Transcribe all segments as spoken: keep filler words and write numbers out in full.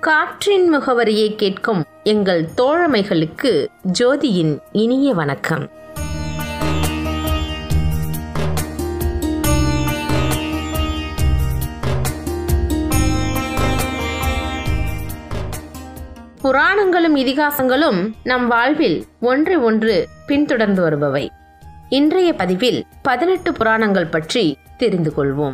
காற்றின் முகவரியை கேட்கும் எங்கள் தோழமைகளுக்கு ஜோதியின் இனிய வணக்கம். புராணங்களும் இதிகாசங்களும் நம் வாழ்வில் ஒன்றை ஒன்று பின்தொடர்ந்து வருபவை. இன்றைய பதிவில் பதினெட்டு புராணங்கள் பற்றி தெரிந்து கொள்வோம்.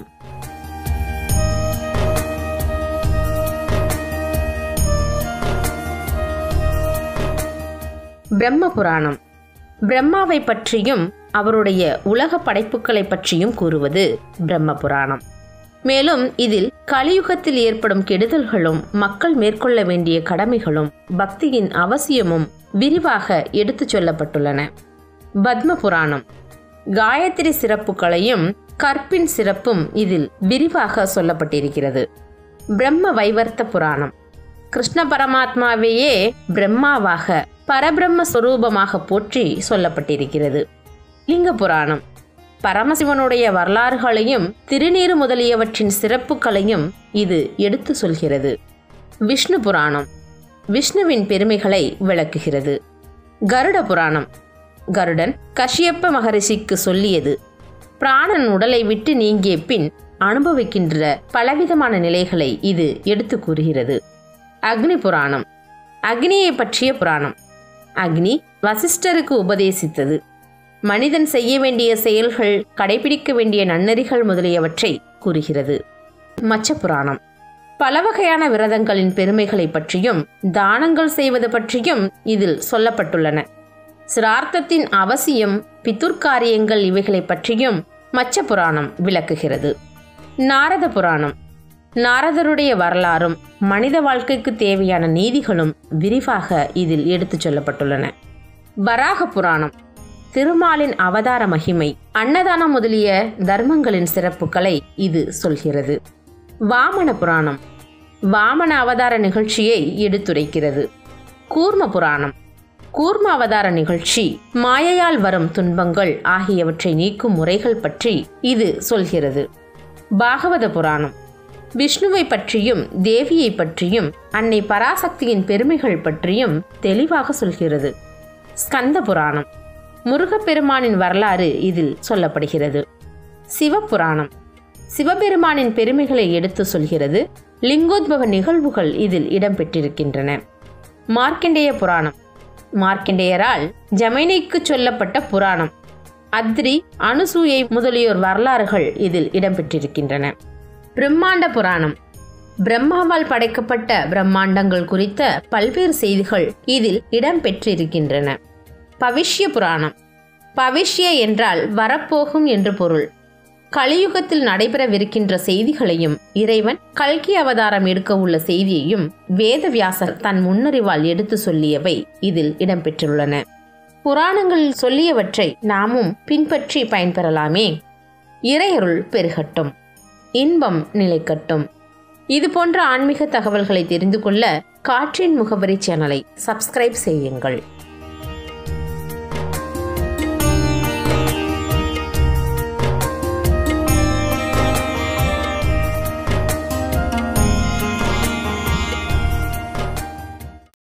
பிரம்ம புராணம். பிரம்மாவை பற்றியும் அவருடைய உலக படைப்புகளை பற்றியும் கூறுவது பிரம்ம புராணம். மேலும் இதில் கலியுகத்தில் ஏற்படும் கெடுதல்களும் மக்கள் மேற்கொள்ள வேண்டிய கடமைகளும் பக்தியின் அவசியமும் விரிவாக எடுத்துச் சொல்லப்பட்டுள்ளன. பத்ம புராணம். காயத்ரி சிறப்புகளையும் கற்பின் சிறப்பும் இதில் விரிவாக சொல்லப்பட்டிருக்கிறது. பிரம்ம வைவர்த்த புராணம். கிருஷ்ண பரமாத்மாவையே பிரம்மாவாக பரபிரம்ம ஸ்வரூபமாக போற்றி சொல்லப்பட்டிருக்கிறது. லிங்க புராணம். பரமசிவனுடைய வரலாறுகளையும் திருநீறு முதலியவற்றின் சிறப்புகளையும் இது எடுத்து சொல்கிறது. விஷ்ணு புராணம். விஷ்ணுவின் பெருமைகளை விளக்குகிறது. கருட புராணம். கருடன் கஷ்யப்ப மகரிஷிக்கு சொல்லியது. பிராணன் உடலை விட்டு நீங்கிய பின் அனுபவிக்கின்ற பலவிதமான நிலைகளை இது எடுத்து கூறுகிறது. அக்னி புராணம். அக்னியை பற்றிய புராணம். அக்னி வசிஷ்டருக்கு உபதேசித்தது. மனிதன் செய்ய வேண்டிய செயல்கள், கடைபிடிக்க வேண்டிய நன்னெறிகள் முதலியவற்றை கூறுகிறது. மச்ச புராணம். பல வகையான விரதங்களின் பெருமைகளை பற்றியும் தானங்கள் செய்வது பற்றியும் இதில் சொல்லப்பட்டுள்ளன. சிரார்த்தத்தின் அவசியம், பிதுர்காரியங்கள் இவைகளை பற்றியும் மச்ச புராணம் விளக்குகிறது. நாரத புராணம். நாரதருடைய வரலாறும் மனித வாழ்க்கைக்கு தேவையான நீதிகளும் விரிவாக இதில் எடுத்துச் சொல்லப்பட்டுள்ளன. வராக புராணம். திருமாலின் அவதார மகிமை, அன்னதானம் முதலிய தர்மங்களின் சிறப்புகளை இது சொல்கிறது. வாமன புராணம். வாமன அவதார நிகழ்ச்சியை எடுத்துரைக்கிறது. கூர்ம புராணம். கூர்ம அவதார நிகழ்ச்சி, மாயையால் வரும் துன்பங்கள் ஆகியவற்றை நீக்கும் முறைகள் பற்றி இது சொல்கிறது. பாகவத புராணம். விஷ்ணுவை பற்றியும் தேவியை பற்றியும் அன்னை பராசக்தியின் பெருமைகள் பற்றியும் தெளிவாக சொல்கிறது. ஸ்கந்த புராணம். முருகப்பெருமானின் வரலாறு இதில் சொல்லப்படுகிறது. சிவபுராணம். சிவபெருமானின் பெருமைகளை எடுத்து சொல்கிறது. லிங்கோத்பவ நிகழ்வுகள் இதில் இடம்பெற்றிருக்கின்றன. மார்க்கண்டேய புராணம். மார்க்கண்டேயரால் ஜமைனிக்கு சொல்லப்பட்ட புராணம். அத்ரி, அனுசூயை முதலியோர் வரலாறுகள் இதில் இடம்பெற்றிருக்கின்றன. பிரம்மாண்ட புராணம். பிரம்மாவால் படைக்கப்பட்ட பிரம்மாண்டங்கள் குறித்த பல்வேறு செய்திகள் இதில் இடம்பெற்றிருக்கின்றன. பவிஷ்ய புராணம். பவிஷ்ய என்றால் வரப்போகும் என்று பொருள். கலியுகத்தில் நடைபெறவிருக்கின்ற செய்திகளையும் இறைவன் கல்கி அவதாரம் எடுக்க உள்ள செய்தியையும் வேதவியாசர் தன் முன்னறிவால் எடுத்து சொல்லியவை இதில் இடம்பெற்றுள்ளன. புராணங்களில் சொல்லியவற்றை நாமும் பின்பற்றி பயன்பெறலாமே. இறையருள் பெருகட்டும், இன்பம் நிலைக்கட்டும். இது போன்ற ஆன்மீக தகவல்களை தெரிந்து கொள்ள காற்றின் முகவரி சேனலை சப்ஸ்கிரைப் செய்யுங்கள்.